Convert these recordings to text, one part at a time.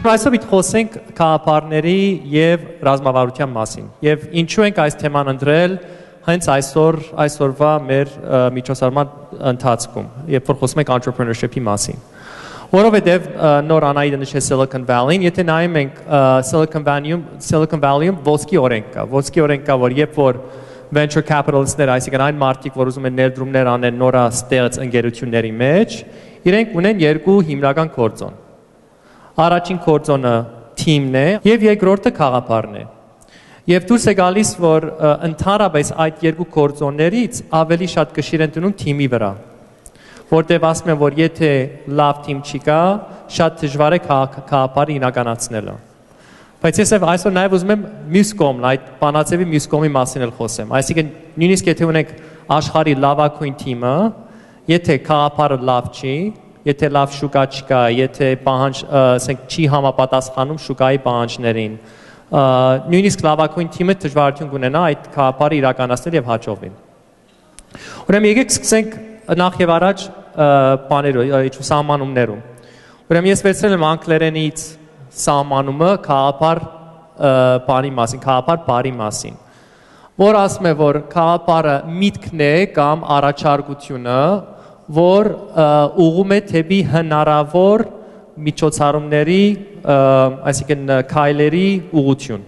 Այսօր պիտի խոսենք քաղաքապարների եւ ռազմավարության մասին։ Եվ ինչու ենք այս թեման ընտրել հենց այսօրվա մեր միջոցառման ընթացքում, երբ որ խոսում ենք entrepreneurship-ի մասին։ Որովհետեւ նոր Անահիտը նշեց Silicon Valley-ին, եթե նայում ենք Silicon Valley-ում ոսկի օրենք կա, որ երբ որ venture capitalistներ, այսինքն այն մարդիկ, որ ուզում են ներդրումներ անեն նորաստեղծ ընկերությունների մեջ, իրենք ունեն երկու հիմնական գործոն։ Առաջին գործոնը թիմն է եւ երկրորդը քաղաքապարն է։ Եվ դուրս է գալիս, որ ընդհանրապես այդ երկու գործոններից ավելի շատ կշիռ են տնում թիմի վրա։ Որտեւ ասում են, որ եթե լավ թիմ չկա, շատ դժվար է քաղաքապարը իրականացնելը։ Բայց ես այսօր նաև ուզում եմ մյուս կողմն, այդ բանաձևի մյուս կողմի մասին էլ խոսեմ։ Այսինքն նույնիսկ եթե ունենք աշխարհի լավագույն թիմը, եթե քաղաքապարը լավ չի, եթե լավ շուկա չկա, եթե ասենք չի համապատասխանում շուկայի պահանջներին, նույնիսկ լավագույն թիմը դժվարություն կունենա այդ քաղաքապարը իրականացնել եւ հաջողվի։ Ուրեմն եկեք սկսենք նախ եւ առաջ բաներով, սահմանումներում։ Ուրեմն ես վերցրել եմ անգլերենից սահմանումը քաղաքապար բանի մասին, քաղաքապար բարի մասին, որ ասում է, որ քաղաքապարը միտքն է կամ առաջարկությունը, որ ուղղում է թեպի հնարավոր միջոցառումների, այսինքն քայլերի ուղղություն։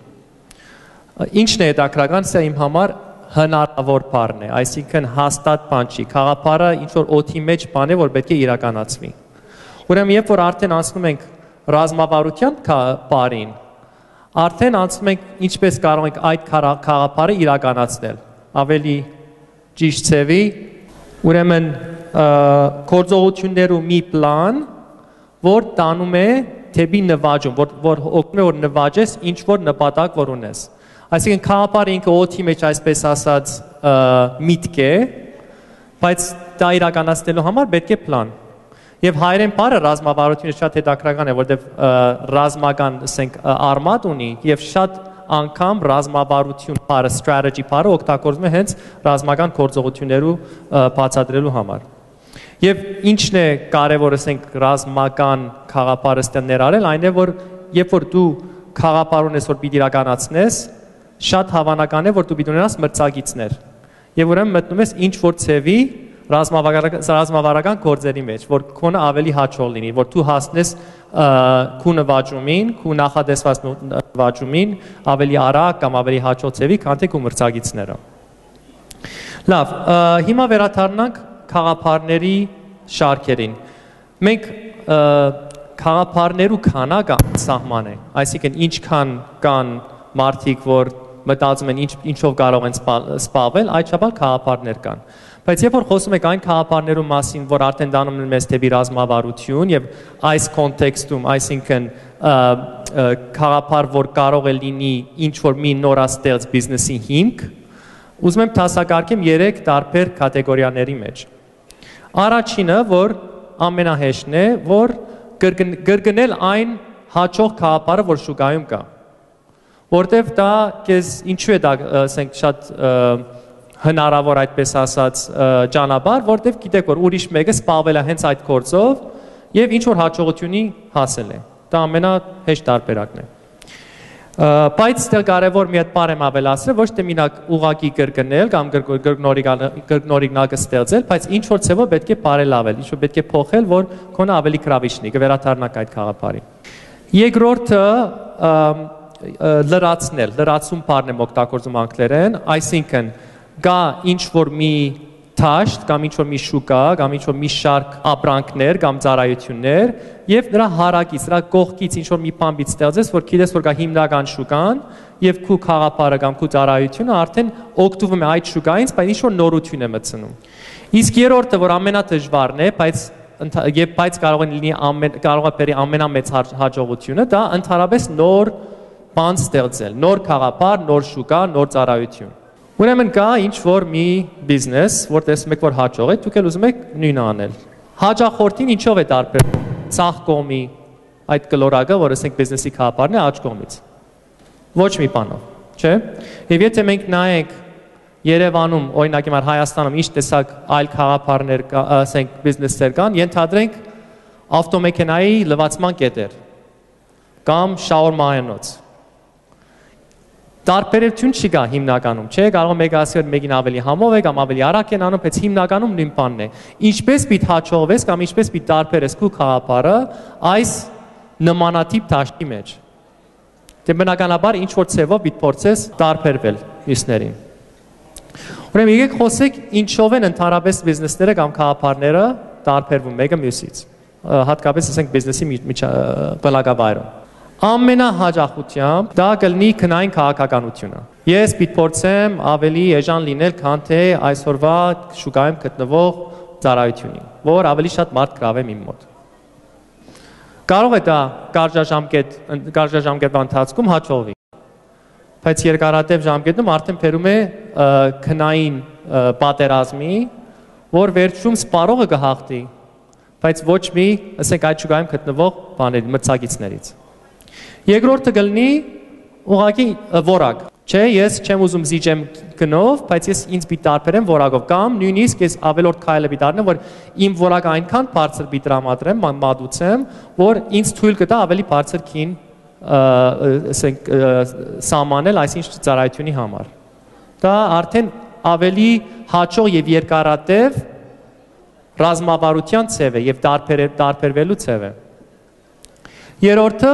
Ինչն է հետաքրքրական, սա իմ համար հնարավոր բառն է, այսինքն հաստատ բան չի։ Քաղաքապարը ինչ որ օդի մեջ բան է, որ պետք է իրականացվի։ Ուրեմն երբ որ արդեն անցնում ենք ռազմավարության բառին, արդեն անցնում ենք ինչպես կարող ենք այդ քաղաքապարը իրականացնել։ Ավելի ճիշտ ծևի, ուրեմն գործողություններու մի պլան, որ տանում է թեպի նվաճում, որ օգնում է որ նվաճես ինչ որ նպատակ որ ունես։ Այսինքն քաղաքապարը ինքը օդի մեջ այսպես ասած միտք է, բայց դա իրականացնելու համար պետք է պլան։ Եվ հայերեն բառը ռազմավարությունը շատ հետաքրքրական է, որտեղ ռազմական, ասենք, արմատ ունի եւ շատ անգամ ռազմավարություն բառը, strategy բառը օգտագործվում է հենց ռազմական գործողություններու բացատրելու համար։ Եվ ինչն է կարևոր, ասենք, ռազմական քաղաքապարը ստեղ ներառել, այն է, որ երբ որ դու քաղաքապար ունես, որ պիտի իրականացնես, շատ հավանական է, որ դու պիտի ունենաս մրցակիցներ։ Եվ ուրեմն մտնում ես ինչ որ ծևի ռազմավարական գործերի մեջ, որ քոնը ավելի հաջող լինի, որ դու հասնես քու նվաճումին, քու նախադեсված նվաճումին ավելի արագ կամ ավելի հաջող ծևի, քան թե քու մրցակիցները։ Լավ, հիմա վերադառնանք քաղաքապարների շարքերին։ Մենք քաղաքապարներու քանակը սահման է, այսինքն ինչքան կան մարդիկ, որ մտածում են ինչով կարող են սպառվել, այդչափ քաղաքապարներ կան։ Բայց երբ որ խոսում եք այն քաղաքապարներու մասին, որ արդեն դանում են մեզ թեպի ռազմավարություն եւ այս կոնտեքստում, այսինքն քաղաքապար, որ կարող է լինի ինչ որ մի նորաստեղծ բիզնեսի հիմք, ուզում եմ դասակարգեմ 3 տարբեր կատեգորիաների մեջ։ Առաջինը, որ ամենահեշտն է, որ կրկնել այն հաջող քաղաքապարը, որ շուկայում կա։ Որտեվ դա քեզ ինչու է դա, ասենք, շատ հնարավոր այդպես ասած ճանապարհ, որտեղ գիտեք որ ուրիշ մեկը սպառվել է հենց այդ գործով եւ ինչ որ հաջողությունի հասել է։ Դա ամենահեշտ տարբերակն է։ Բայց դեռ կարևոր մի հատ բառ եմ ավելացրել, ոչ թե մենակ ուղակի կրկնել կամ կրկնօրինակը ստեղծել, բայց ինչ որ ցեվով պետք է բարելավել, ինչ որ պետք է փոխել, որ քոնը ավելի գրավիչնի, կվերադառնանք այդ քաղաքապարին։ Երկրորդը լրացում բառն եմ օգտագործում անգլերեն, այսինքն գա ինչ որ մի թաշտ կամ ինչ որ մի շուկա կամ ինչ որ մի շարք ապրանքներ կամ ծառայություններ եւ նրա հարակից, նրա կողքից ինչ որ մի բան պիտի ստեղծես, որ գիտես որ կա հիմնական շուկան եւ քու քաղաքապարը կամ քու ծառայությունը արդեն օգտվում է այդ շուկայից, բայց ինչ որ նորություն է մտցնում։ Իսկ երրորդը, որ ամենադժվարն է, բայց կարող է լինի կարող է բերի ամենամեծ հաջողությունը, դա ընդհանրապես նոր բան ստեղծել, նոր քաղաքապար, նոր շուկա, նոր ծառայություն։ Ուրեմն կա ինչ որ մի բիզնես, որ տեսնում եք որ հաջող է, դուք էլ ուզում եք նույնը անել։ Հաջախորդին ինչով է տարբերվում։ Ցախ կողմի այդ կլորակը, որ ասենք բիզնեսի քաղաքապարն է, աջ կողմից։ Ոչ մի բանով, չէ՞։ Եվ եթե մենք նայենք Երևանում, օրինակ հիմա Հայաստանում ինչ տեսակ այլ քաղաքապարներ, ասենք բիզնեսներ կան, ենթադրենք ավտոմեքենայի լվացման կետեր։ կամ շաուրմայանոց։ Տարբերություն չկա հիմնականում, չէ, կարող է մեկը ասի որ մեկին ավելի համով է կամ ավելի արագ են անում, բայց հիմնականում նույն բանն է։ Ինչպես պիտի հաջողվես կամ ինչպես պիտի տարբերես քո խաղապարը այս նմանատիպ դաշտի մեջ։ Դե բնականաբար ինչ որ ցևով պիտի փորձես տարբերվել մյուսներին։ Ուրեմն եկեք խոսենք ինչով են ընդհանրապես բիզնեսները կամ խաղապարները տարբերվում մեկը մյուսից։ Հատկապես ասենք բիզնեսի բնագավայրում։ Ամենահաճախությամբ դա կլինի քնային քաղաքականությունը։ Ես պիտի փորձեմ ավելի էժան լինել, քան թե այսօրվա շուկայում գտնվող ծառայությունին, որ ավելի շատ մարդ գրավեմ իմ մոտ։ Կարող է դա կարճաժամկետվա ընթացքում հաջողվի, բայց երկարատև ժամկետում արդեն բերում է քնային պատերազմի, որ վերջում սպառողը կհաղթի, բայց ոչ մի, ասենք այդ շուկայում գտնվող բաների մրցակիցներից։ Երկրորդը կլինի ուղղակի որակ, չէ, ես չեմ ուզում զիջեմ գնով, բայց ես ինձ պիտի տարբերեմ որակով կամ նույնիսկ ես ավելորդ քայլը պիտի արնեմ, որ իմ որակը այնքան բարձր պիտի տրամադրեմ, մատուցեմ, որ ինձ թույլ կտա ավելի բարձր քին, ասենք, սահմանել այսինչ ծառայությունի համար։ Դա արդեն ավելի հաջող եւ երկարատև ռազմավարության ցև է եւ տարբերվելու ցև է։ Երրորդը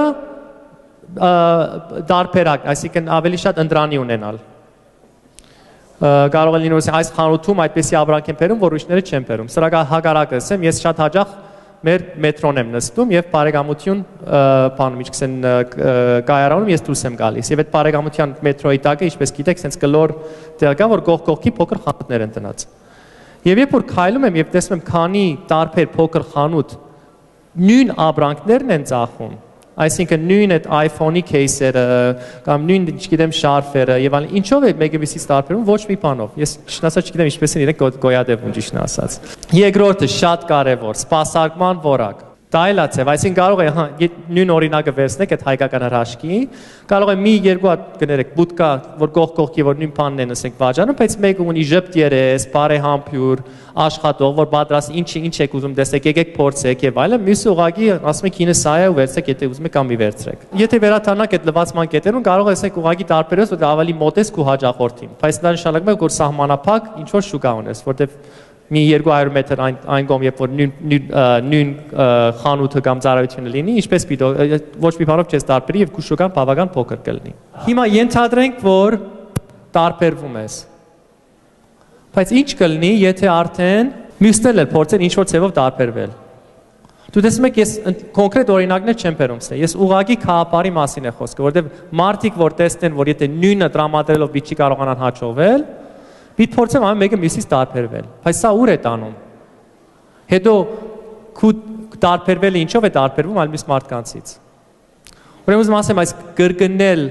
դարբերակ, այսինքն ավելի շատ ընտրանի ունենալ։ Կարող է լինել որ այս խանութում այդպեսի ապրանք են բերում, որ ուրիշները չեն բերում։ Սրա հակառակը ասեմ, ես շատ հաճախ մեր մետրոն եմ նստում եւ բարեկամություն բանում, ինչքան կայարանում ես դուրս եմ գալիս։ Եվ այդ բարեկամության մետրոյի տակը, ինչպես գիտեք, sense կլոր տեղ կա, որ կողքի փոքր խանութներ են տնած։ Եվ երբ որ քայլում եմ եւ տեսնում եմ քանի տարբեր փոքր խանութ նույն ապրանքներն են ծախում, այսինքն նույն այդ iPhone-ի кейսերը կամ նույն, չգիտեմ, շարֆերը եւ այլն, ինչով է մեկը մյուսից տարբերվում, ոչ մի բանով։ Ես չնասած չգիտեմ ինչպես են իրենք գոյատևում ճիշտն ասած։ Երկրորդը շատ կարեւոր, սպասարկման որակ։ Դա էլ է ցև, այսինքն կարող է նույն օրինակը վերցնեք այդ հայկական հրաշքի, կարող է մի երկու հատ կներեք բուտկա, որ կողքի, որ նույն բանն են, ասենք, վաճառում, բայց մեկը ունի ժպտ երես, բարեհամբույր, աշխատող, որ պատրաստ ինչ եք ուզում տեսեք, եկեք փորձեք եւ այլն, մյուսը ուղղակի ասում եք ինը սա է ու վերցեք, եթե ուզում եք կամ մի վերցրեք։ Եթե վերադառնանք այդ լվացման կետերուն, կարող է ասենք ուղղակի տարբերես, որ ավելի մոտ ես քո հաջախորդին, բայց դա նշանակում է որ սահմանափակ ինչ որ շուկա ունես, որտեվ մի 200 մետր այն կողմ, երբ որ նույն խանութը կամ ծառայությունը լինի, ինչպես պիտի ոչ մի բանով չես տարբերի եւ քո շուկան բավական փոքր կլինի։ Հիմա ենթադրենք, որ տարբերվում ես։ Բայց ինչ կլինի, եթե արդեն մյուսներն էլ փորձեն ինչ որ ցևով տարբերվել։ Դու տեսնում ես, ես կոնկրետ օրինակներ չեմ բերում ստե։ Ես ուղղակի խաղապարի մասին է խոսքը, որովհետեւ մարդիկ որ տեսնեն, որ եթե նույնը տրամադրելով պիտի կարողանան հաջողվել, պիտի փորձեմ ամեն մեկը մյուսից տարբերվել, բայց սա ուր է տանում։ Հետո քու տարբերվելը ինչով է տարբերվում այլ մյուս մարդկանցից։ Ուրեմն ուզում ասեմ, այս կրկնել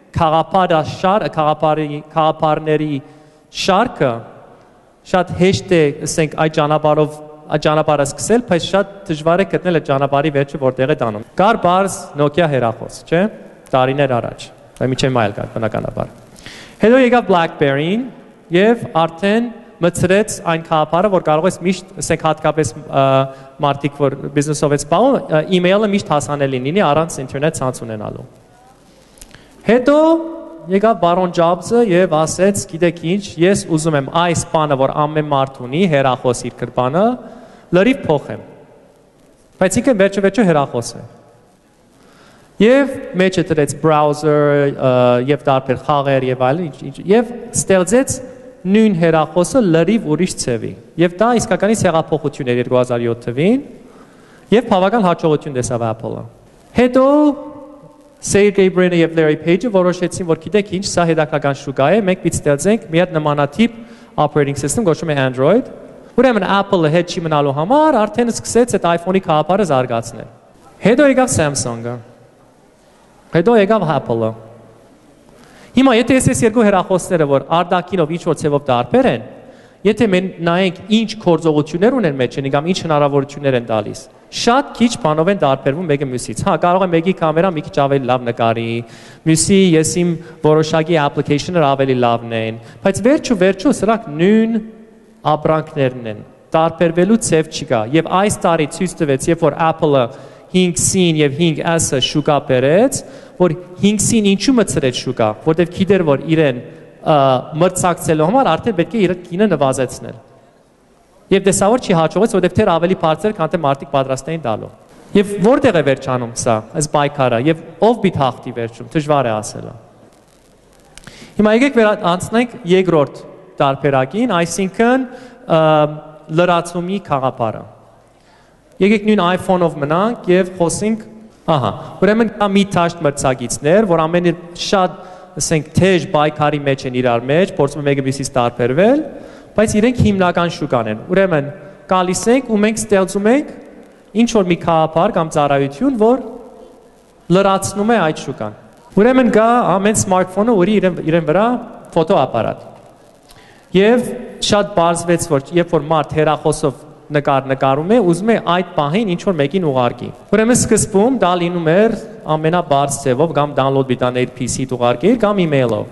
խաղապարների շարքը շատ հեշտ է, ասենք, այդ ճանապարհը սկսել, բայց շատ դժվար է գտնել այդ ճանապարհի վերջը որտեղ է տանում։ Կար բարձ Nokia հեռախոս, չէ՞, տարիներ առաջ, բայց միջև մայլ կար բնականաբար։ Հետո եկավ BlackBerry-ին եւ արդեն մցրեց այն խաղապարը, որ կարող ես միշտ, ասենք, հատկապես մարդիկ, որ բիզնեսով են զբաղվում, email-ը միշտ հասանելի լինի առանց ինտերնետ ցանց ունենալու։ Հետո եկավ Բարոն Ջոբսը եւ ասեց, գիտեք ինչ, ես ուզում եմ այս բանը, որ ամեն մարդ ունի, հեռախոս իր գրպանը, լրիվ փոխեմ։ Բայց ինքը վերջը հեռախոս է։ Եվ մեջը դրեց browser եւ տարբեր խաղեր եւ այլն, եւ ստեղծեց նույն հեռախոսը լրիվ ուրիշ ցևի։ Եվ դա իսկականից հեղափոխություն էր 2007 թվին, եւ բավական հաջողություն տեսավ Apple-ը։ Հետո Sergey Brin-ը եւ Larry Page-ը որոշեցին, որ գիտեք ինչ, սա հետաքրքրական շուկա է, մենք պիտի ստեղծենք մի հատ նմանատիպ operating system, կոչվում է Android։ Ուրեմն Apple-ը հետ չի մնալու համար արդեն սկսեց այդ iPhone-ի խաղապարը զարգացնել։ Հետո եկավ Samsung-ը։ Հետո եկավ Apple-ը։ Հիմա եթե ես երկու հեռախոսները, որ արտաքինով ինչ որ ցևով տարբեր են, եթե մենք նայենք ինչ գործողություններ ունեն մեջին, կամ ինչ հնարավորություններ են տալիս, շատ քիչ բանով են տարբերվում մեկը մյուսից։ Հա, կարող է մեկի կամերան մի քիչ ավելի լավ նկարի, մյուսի ես իմ որոշակի application-ները ավելի լավն են, բայց վերջու սրանք նույն ապրանքներն են։ Տարբերվելու ցև չկա։ Եվ այս տարի ցույց տվեց, երբ որ Apple-ը 5C-ին եւ 5S-ը շուկա բերեց, որ 5C-ին ինչու մցրեց շուկա, որտեղ գիտեր որ իրեն մրցակցելու համար արդեն պետք է իր գինը նվազեցնել։ Եվ տեսա որ չի հաջողեց, որտեղ թեր ավելի բարձր, քան թե մարդիկ պատրաստ էին տալու։ Եվ որտեղ է վերջանում սա, այս բայկարը, եւ ով պիտի հաղթի վերջում, դժվար է ասելը։ Հիմա եկեք անցնենք երկրորդ տարբերակին, այսինքն լրացումի խաղապարը։ Եկեք նույն iPhone-ով մնանք եւ խոսենք, ուրեմն կա մի թաշտ մրցակիցներ, որ ամենը շատ, ասենք, թեժ բայկարի մեջ են իրար մեջ, փորձում են մեկը մյուսից տարբերվել, բայց իրենք հիմնական շուկան են։ Ուրեմն գալիս ենք ու մենք ստեղծում ենք ինչ որ մի խաղապար կամ ծառայություն, որ լրացնում է այդ շուկան։ Ուրեմն գա ամեն սմարթֆոնը ունի իրեն վրա ֆոտոապարատ։ Եվ շատ բարձվեց, որ երբ որ մարդ հեռախոսով նկարում է, ուզում է այդ պահին ինչ որ մեկին ուղարկի։ Ուրեմն սկզբում դա լինում էր ամենաբարձ ձևով կամ download բիտաներ PC-դ ուղարկել կամ email-ով։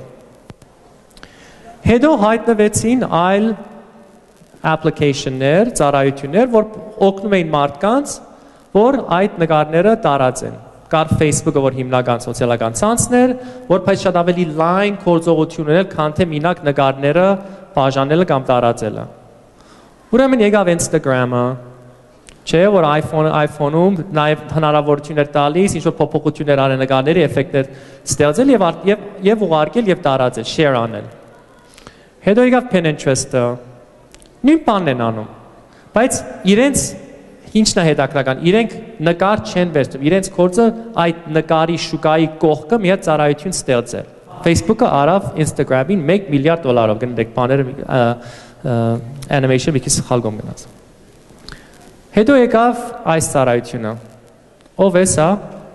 Հետո հայտնվեցին այլ application-ներ, ծառայություններ, որ օգնում էին մարդկանց, որ այդ նկարները տարածեն։ Կար Facebook-ը, որ հիմնական սոցիալական ցանցներ, որ բայց շատ ավելի լայն գործողություն ուներ, քան թե մինակ նկարները բաժանելը կամ տարածելը։ Ուրեմն եկավ Instagram-ը, չէ, որ iPhone-ում նաև հնարավորություններ տալիս, ինչ որ փոփոխություններ արել նկարների էֆեկտներ ստեղծել եւ ուղարկել եւ տարածել, share անել։ Հետո եկավ Pinterest-ը, նույն բանն են անում, բայց իրենց ինչն է հետաքրքրական, իրենք նկար չեն վերցնում, իրենց գործը այդ նկարի շուկայի կողքը մի հատ ծառայություն ստեղծել։ Facebook-ը արավ Instagram-ին $1 միլիարդ, գնացեք բաները animation մի քիչ սխալգոմ գնաց։ Հետո եկավ այս ծառայությունը։ Ով է սա։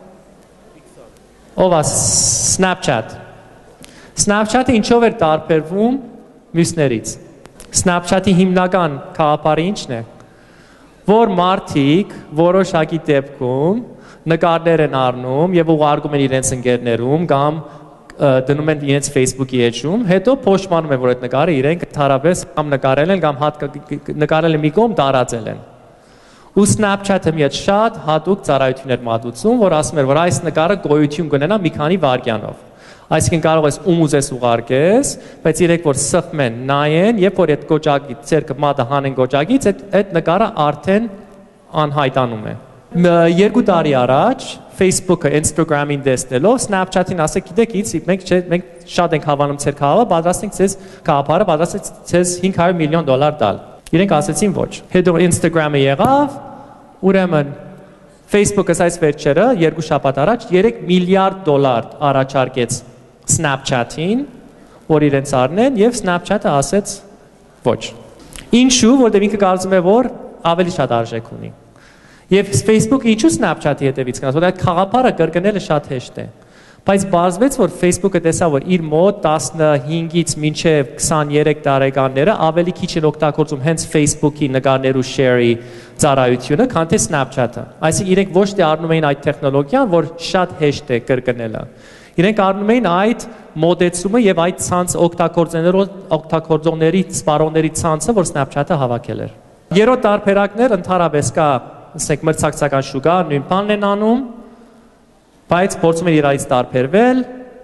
Ով է Snapchat։ Snapchat-ը ինչով էր տարբերվում մյուսներից։ Snapchat-ի հիմնական խաղապարը ինչն է։ Որ մարդիկ որոշակի դեպքում նկարներ են առնում եւ ուղարկում են իրենց ընկերներում կամ դնում են իրենց Facebook-ի էջում, հետո փոշմանում են որ այդ նկարը իրենք ընդհանրապես կամ նկարել են կամ նկարել են մի կողմ տարածել են։ Ու Snapchat-ը մի հատ շատ հատուկ ծառայություններ մատուցում, որ ասում էր որ այս նկարը գոյություն կունենա մի քանի վայրկյանով։ Այսինքն կարող ես ում ուզես ուղարկես, բայց իրենք որ սխմեն են, նայեն, երբ որ այդ գոճակի ցերկը մատը հանեն գոճակից, այդ նկարը արդեն անհայտանում է։ 2 տարի առաջ Facebook-ը Instagram-ին տեսնելով Snapchat-ին ասեք, գիտեք, մենք շատ ենք հավանում ցեր քաղաքը, պատրաստ ենք ցեզ քաղաքարը, պատրաստ ենք ցեզ $500 միլիոն տալ։ Իրենք ասեցին ոչ։ Հետո Instagram-ը եղավ, ուրեմն Facebook-ը այս վերջերը 2 շաբաթ առաջ $3 միլիարդ առաջարկեց Snapchat-ին, որ իրենց առնեն եւ Snapchat-ը ասեց ոչ։ Ինչու, որտեղ ինքը կարծում է, որ ավելի շատ արժեք ունի։ Եվ Facebook-ը ինչու Snapchat-ի հետևից գնաց, որ այդ խաղապարը կրկնելը շատ հեշտ է։ Բայց բարձվեց, որ Facebook-ը տեսա, որ իր մոտ 15-ից մինչև 23 տարեկանները ավելի քիչ են օգտագործում հենց Facebook-ի նկարներու share-ի ծառայությունը, քան թե Snapchat-ը։ Այսինքն իրենք ոչ թե առնում էին այդ տեխնոլոգիան, որ շատ հեշտ է կրկնելը։ Իրենք առնում էին այդ մոդեցումը եւ այդ ցանց օգտագործողների սպառողների ցանցը, որ Snapchat-ը հավաքել էր։ Երրորդ տարբերակներ ընդհանրապես կա, ասենք մրցակցական շուկա, նույն բանն են անում, բայց փորձում են իրարից տարբերվել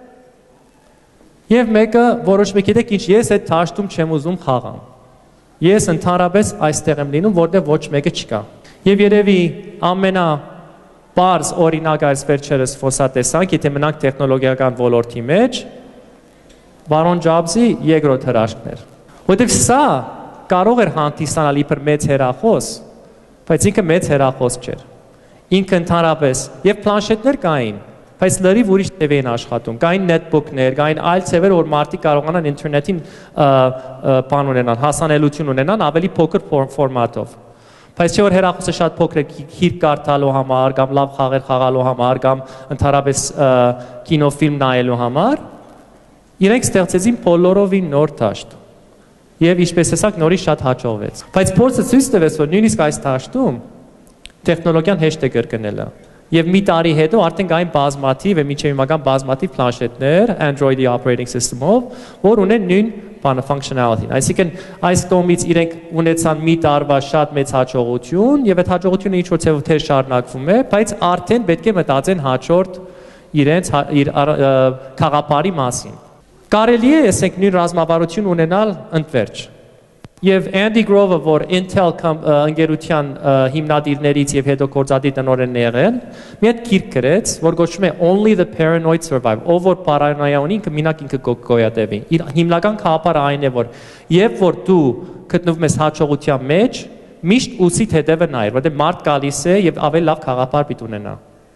եւ մեկը որոշում է գիտեք ինչ ես այդ թաշտում չեմ ուզում խաղամ։ Ես ընդհանրապես այստեղ եմ լինում, որտեղ ոչ մեկը չկա։ Եվ երևի ամենաբարձ օրինակը այս վերջերս խոսատեսանք, եթե մնանք տեխնոլոգիական ոլորտի մեջ, Բարոն Ջոբսի երկրորդ հրաշքն էր։ Որտեղ սա կարող էր հանդիսանալ իբր մեծ հեռախոս, բայց ինքը մեծ հեռախոս չէր։ Ինքը ընդհանրապես եւ պլանշետներ կային, բայց լրիվ ուրիշ ձև էին աշխատում։ Կային նետբուքներ, կային այլ ձևեր, որ մարդիկ կարողանան ինտերնետին բան ունենան, հասանելիություն ունենան ավելի փոքր ֆորմատով։ Բայց չէ որ հեռախոսը շատ փոքր է գիրք կարդալու համար, կամ լավ խաղեր խաղալու համար, կամ ընդհանրապես կինոֆիլմ նայելու համար, իրենք ստեղծեցին բոլորովին նոր դաշտ։ Եվ ինչպես ասակ նորից շատ հաջողվեց։ Բայց փորձը ցույց տվեց, որ նույնիսկ այս դաշտում տեխնոլոգիան հեշտ է կրկնելը։ Եվ մի տարի հետո արդեն կային բազմաթիվ, մինչև հիմական բազմաթիվ պլանշետներ Android-ի operating system-ով, որ ունեն նույն բանը functionality-ն։ Այսինքն այս կողմից իրենք ունեցան մի տարվա շատ մեծ հաջողություն եւ այդ հաջողությունը ինչ որ ցեվով թե շարունակվում է, բայց արդեն պետք է մտածեն հաջորդ իրենց իր խաղապարի մասին։ Կարելի է ասենք նույն ռազմավարություն ունենալ ընդվերջ։ Եվ Andy Grove-ը, որ Intel ընկերության հիմնադիրներից եւ հետո գործադիր տնօրենն է եղել, մի հատ գիրք գրեց, որ կոչվում է Only the Paranoid Survive, ով որ պարանոյա ունի, մինակ ինքը գոյատևի։ Իր հիմնական խաղապարը այն է, որ երբ որ դու գտնվում ես հաջողության մեջ, միշտ ուսիդ հետևը նայր, որտեղ մարդ գալիս է եւ ավելի լավ խաղապար պիտի ունենա։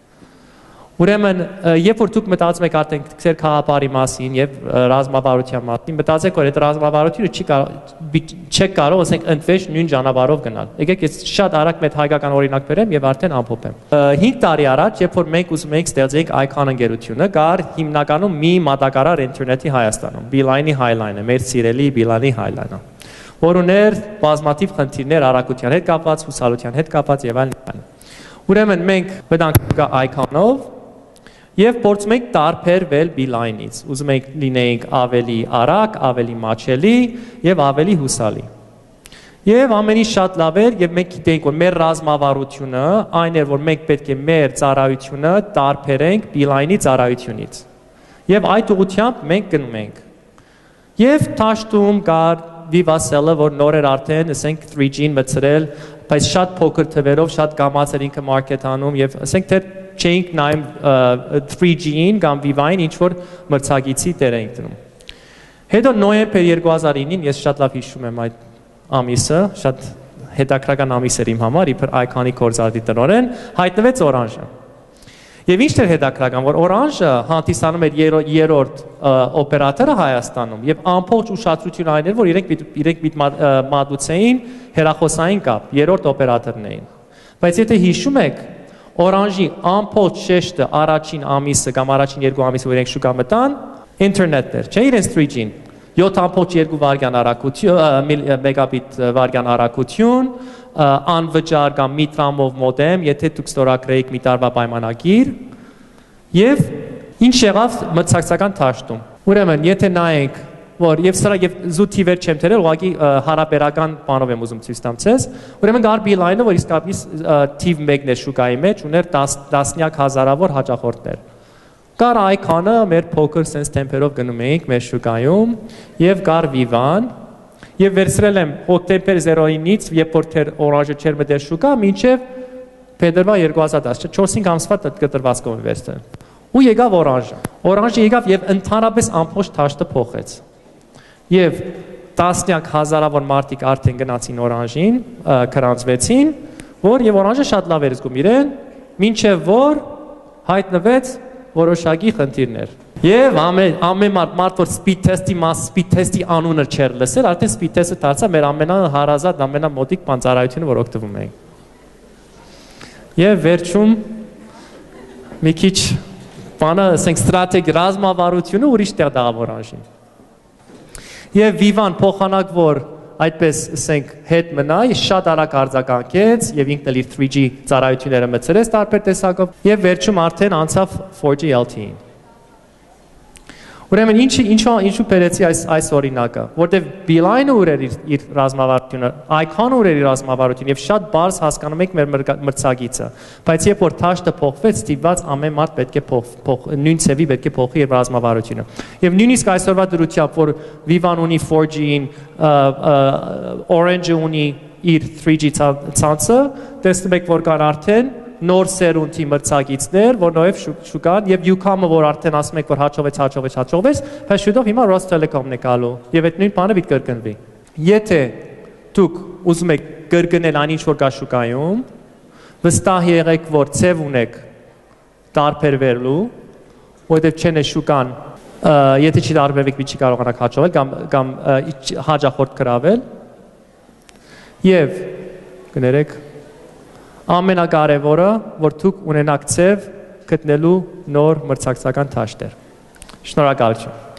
Ուրեմն, երբ որ դուք մտածում եք արդեն ձեր խաղապարի մասին եւ ռազմավարության մասին, մտածեք, որ այդ ռազմավարությունը չեք կարող, ասենք, ընդվեջ նույն ճանապարհով գնալ։ Եկեք ես շատ արագ մեծ հայկական օրինակ բերեմ եւ արդեն ամփոփեմ։ 5 տարի առաջ, երբ որ մենք ուզում էինք ստեղծենք Icon ընկերությունը, կար հիմնականում մի մատակարար ինտերնետի Հայաստանում, Beeline-ի Highline-ը, մեր սիրելի Beeline-ի Highline-ը, որ ուներ բազմաթիվ խնդիրներ առաքության հետ կապված, հուսալության հետ կապված եւ այլն։ Ուրեմն մենք մտանք Icon-ով Եվ փորձում ենք տարբերվել Beeline-ից, ուզում ենք լինեինք ավելի արագ, ավելի մատչելի եւ ավելի հուսալի։ Եվ ամենից շատ լավ էր, եւ մենք գիտենք, որ մեր ռազմավարությունը այն էր, որ մենք պետք է մեր ծառայությունը տարբերենք Beeline-ի ծառայությունից։ Եվ այդ ուղղությամբ մենք գնում ենք։ Եվ Թաշտում կար Vivacell-ը, որ նոր էր արդեն, ասենք 3G-ն մտցրել, բայց շատ փոքր թվերով, շատ կամաց էր ինքը մարքեթ անում եւ ասենք թե չենք նայում 3G-ին կամ Viva-ին ինչ որ մրցակիցի տեր էինք դնում։ Հետո նոյեմբեր 2009-ին ես շատ լավ հիշում եմ այդ ամիսը, շատ հետաքրական ամիս էր իմ համար, իբր Icon-ի գործադիր տնօրեն, հայտնվեց Orange-ը։ Եվ ինչ էր հետաքրական, որ Orange-ը հանդիսանում էր երրորդ օպերատորը Հայաստանում եւ ամբողջ ուշադրությունը այն էր, որ իրենք մատուցեին հեռախոսային կապ, երրորդ օպերատորն էին։ Բայց եթե հիշում եք, Orange-ի ամբողջ շեշտը առաջին ամիսը կամ առաջին 2 ամիսը, որ իրենք շուկա մտան, ինտերնետն էր, չէ՞ իրենց 3G-ն։ 7.2 վայրկյան արագություն, մեգաբիտ վայրկյան արագություն, անվճար կամ մի տրամով մոդեմ, եթե դուք ստորագրեիք մի տարվա պայմանագիր, եւ ինչ եղավ մրցակցական Թաշտում։ Ուրեմն, եթե նայենք, որ եւ սրա եւ զուտի վեր չեմ թերել, ուղղակի հարաբերական բանով եմ ուզում ցույց տամ ցեզ։ Ուրեմն գար Beeline-ը, որ իսկապես թիվ 1-ն է շուկայի մեջ, ուներ տասնյակ հազարավոր հաճախորդներ։ Կար Icon-ը, մեր փոքր sense temper-ով գնում էինք մեր շուկայում, եւ կար Viva-ն, եւ վերցրել եմ հոկտեմբեր 09-ից, երբ որ Orange-ը չեր մտել շուկա, մինչեւ փետրվար 2010, 4-5 ամսվա կտրվածքով եմ վերցրել։ Ու եկավ Orange-ը։ Orange-ը եկավ եւ ընդհանրապես ամբողջ Թաշտը փոխեց։ Եվ տասնյակ հազարավոր մարդիկ արդեն գնացին Orange-ին, քրանձվեցին, որ եւ Orange-ը շատ լավ էր զգում իրեն, մինչեւ որ հայտնվեց որոշակի խնդիրներ։ Եվ ամեն մարդ որ speed test-ի անունը չէր լսել, արդեն speed test-ը դարձավ մեր ամենահարազատ, ամենամոտիկ բանջարայությունը, որ օգտվում էինք։ Եվ վերջում մի քիչ բանը, ասենք ստրատեգիա ռազմավարությունը ուրիշ տեղ դաղավ Orange-ին։ Եվ Viva-ն փոխանակ որ այդպես ասենք հետ մնա, շատ արագ արձագանքեց եւ ինքն էլ իր 3G ծառայությունները մտցրեց տարբեր տեսակով եւ վերջում արդեն անցավ 4G LTE-ին։ Ուրեմն ինչու բերեցի այս օրինակը, որտեվ Beeline-ը ուր էր իր ռազմավարությունը, Icon-ը ուր էր իր ռազմավարությունը եւ շատ բարձ հասկանում եք մեր մրցակիցը, բայց երբ որ Թաշտը փոխվեց, ստիպված ամեն մարդ պետք է նույն ցևի պետք է փոխի իր ռազմավարությունը։ Եվ նույնիսկ այսօրվա դրությամբ, որ Viva-ն ունի 4G-ին, Orange-ը ունի իր 3G ցանցը, տեսնում եք, որ կան արդեն նոր սերունդի մրցակիցներ, որ նաև շուկան եւ UCOM-ը, որ արդեն ասում եք, որ հաջողվեց, բայց շուտով հիմա Rostelecom-ն է գալու եւ այդ նույն բանը պիտի կրկնվի։ Եթե դուք ուզում եք կրկնել այն ինչ որ կա շուկայում, վստահ եղեք, որ ցև ունեք տարբերվելու, որովհետեւ չեն է շուկան, եթե չի տարբերվեք, մի չի կարողանաք հաջողել կամ հաջախորդ գրավել։ Եվ կներեք ամենակարևորը, որ դուք ունենաք ցև գտնելու նոր մրցակցական թաշտեր։ Շնորհակալություն։